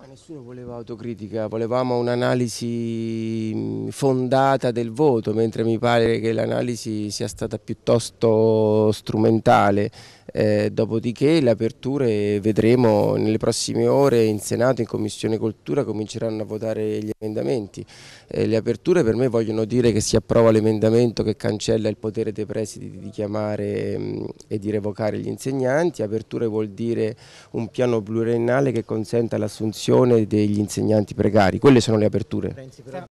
Nessuno voleva autocritica, volevamo un'analisi fondata del voto, mentre mi pare che l'analisi sia stata piuttosto strumentale. Dopodiché le aperture vedremo nelle prossime ore in Senato, in Commissione Cultura cominceranno a votare gli emendamenti. Le aperture per me vogliono dire che si approva l'emendamento che cancella il potere dei presidi di chiamare e di revocare gli insegnanti. Aperture vuol dire un piano pluriennale che consenta l'assunzione degli insegnanti precari, quelle sono le aperture.